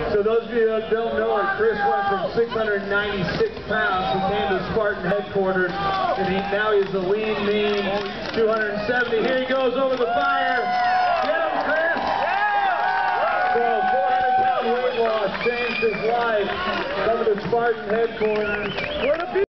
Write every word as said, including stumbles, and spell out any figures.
So those of you that don't know it, Chris went from six hundred ninety-six pounds, who came to Spartan headquarters, and he, now he's a lean, mean two hundred seventy. Here he goes over the fire. Get him, Chris! So four hundred pound weight loss changed his life. Coming to Spartan headquarters. Where the